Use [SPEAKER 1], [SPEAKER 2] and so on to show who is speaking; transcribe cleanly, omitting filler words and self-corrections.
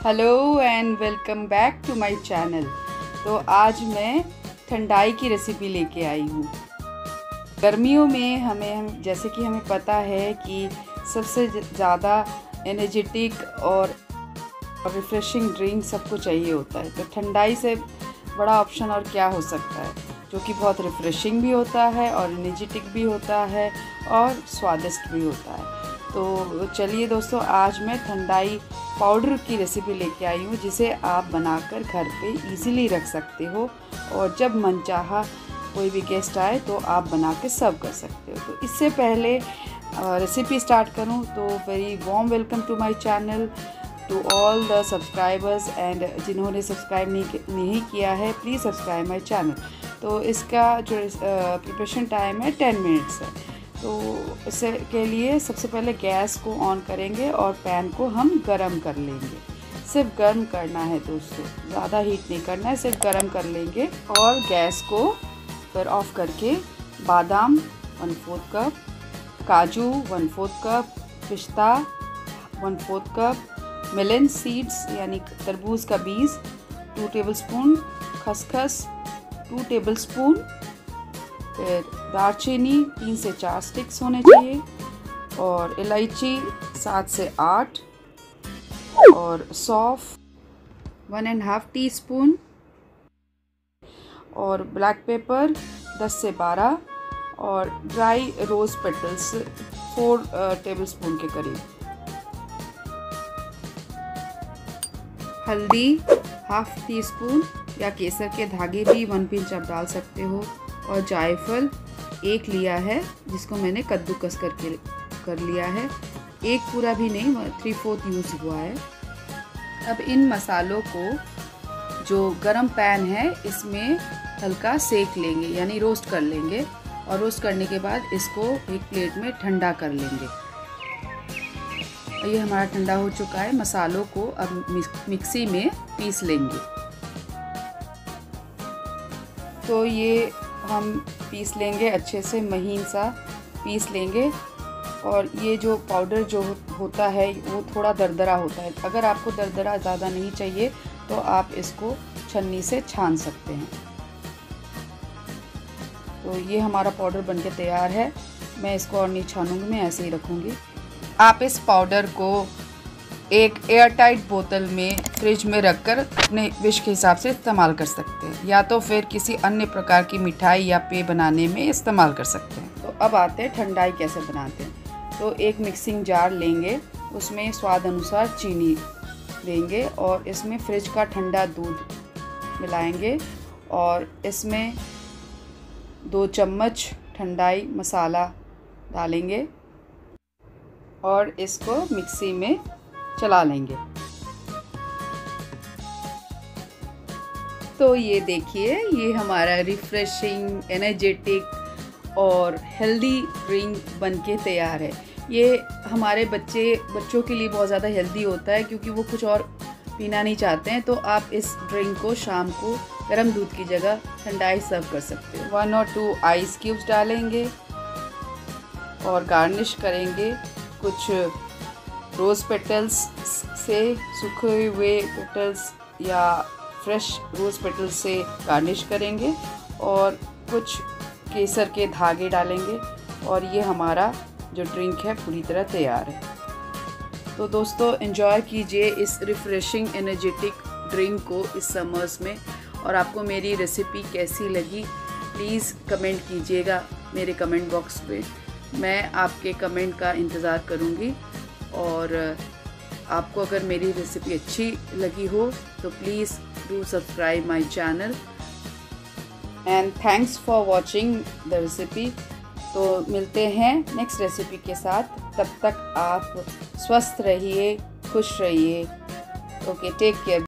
[SPEAKER 1] Hello and welcome back to my channel. तो आज मैं ठंडाई की रेसिपी लेके आई हूँ। गर्मियों में हमें जैसे कि हमें पता है कि सबसे ज़्यादा एनर्जेटिक और रिफ़्रेशिंग ड्रिंक सबको चाहिए होता है। तो ठंडाई से बड़ा ऑप्शन और क्या हो सकता है, जो कि बहुत रिफ़्रेशिंग भी होता है और एनर्जेटिक भी होता है और स्वादिष्ट भी होता है। तो चलिए दोस्तों, आज मैं ठंडाई पाउडर की रेसिपी लेके आई हूँ, जिसे आप बनाकर घर पे इजीली रख सकते हो और जब मनचाहा कोई भी गेस्ट आए तो आप बना के सर्व कर सकते हो। तो इससे पहले रेसिपी स्टार्ट करूँ तो very warm welcome to my channel, to all the subscribers and जिन्होंने सब्सक्राइब नहीं किया है प्लीज़ सब्सक्राइब माय चैनल। तो इसका जो प्रिपरेशन टाइम है 10 मिनट्स है। तो इससे के लिए सबसे पहले गैस को ऑन करेंगे और पैन को हम गरम कर लेंगे। सिर्फ गर्म करना है दोस्तों, ज़्यादा हीट नहीं करना है, सिर्फ गरम कर लेंगे। और गैस को फिर ऑफ करके बादाम 1/4 कप, काजू 1/4 कप, पिस्ता 1/4 कप, मेलन सीड्स यानी तरबूज का बीज 2 टेबलस्पून, खसखस 2 टेबलस्पून, फिर दालचीनी 3 से 4 स्टिक्स होने चाहिए, और इलायची 7 से 8, और सौंफ 1.5 टीस्पून, और ब्लैक पेपर 10 से 12, और ड्राई रोज़ पेटल्स 4 टेबलस्पून के करीब। हल्दी 1/2 टीस्पून या केसर के धागे भी 1 पिंच आप डाल सकते हो, और जायफल 1 लिया है जिसको मैंने कद्दूकस करके कर लिया है, 1 पूरा भी नहीं, 3/4 यूज़ हुआ है। अब इन मसालों को जो गरम पैन है इसमें हल्का सेक लेंगे यानी रोस्ट कर लेंगे, और रोस्ट करने के बाद इसको एक प्लेट में ठंडा कर लेंगे। ये हमारा ठंडा हो चुका है। मसालों को अब मिक्सी में पीस लेंगे। तो ये हम पीस लेंगे, अच्छे से महीन सा पीस लेंगे। और ये जो पाउडर जो होता है वो थोड़ा दरदरा होता है। अगर आपको दरदरा ज़्यादा नहीं चाहिए तो आप इसको छन्नी से छान सकते हैं। तो ये हमारा पाउडर बनके तैयार है। मैं इसको और नहीं छानूंगी, मैं ऐसे ही रखूँगी। आप इस पाउडर को एक एयरटाइट बोतल में फ्रिज में रखकर अपने विश के हिसाब से इस्तेमाल कर सकते हैं, या तो फिर किसी अन्य प्रकार की मिठाई या पेय बनाने में इस्तेमाल कर सकते हैं। तो अब आते हैं ठंडाई कैसे बनाते हैं। तो एक मिक्सिंग जार लेंगे, उसमें स्वाद अनुसार चीनी देंगे, और इसमें फ्रिज का ठंडा दूध मिलाएंगे, और इसमें 2 चम्मच ठंडाई मसाला डालेंगे और इसको मिक्सी में चला लेंगे। तो ये देखिए, ये हमारा रिफ्रेशिंग, एनर्जेटिक और हेल्दी ड्रिंक बनके तैयार है। ये हमारे बच्चों के लिए बहुत ज़्यादा हेल्दी होता है, क्योंकि वो कुछ और पीना नहीं चाहते हैं। तो आप इस ड्रिंक को शाम को गर्म दूध की जगह ठंडाई सर्व कर सकते हो। 1 और 2 आइस क्यूब्स डालेंगे और गार्निश करेंगे कुछ रोज़ पेटल्स से, सूखे हुए पेटल्स या फ्रेश रोज़ पेटल्स से गार्निश करेंगे, और कुछ केसर के धागे डालेंगे, और ये हमारा जो ड्रिंक है पूरी तरह तैयार है। तो दोस्तों, एंजॉय कीजिए इस रिफ़्रेशिंग एनर्जेटिक ड्रिंक को इस समर्स में। और आपको मेरी रेसिपी कैसी लगी प्लीज़ कमेंट कीजिएगा मेरे कमेंट बॉक्स पे। मैं आपके कमेंट का इंतज़ार करूँगी। और आपको अगर मेरी रेसिपी अच्छी लगी हो तो please do subscribe my channel, and thanks for watching the recipe. तो मिलते हैं नेक्स्ट रेसिपी के साथ। तब तक आप स्वस्थ रहिए, खुश रहिए। Okay, take care.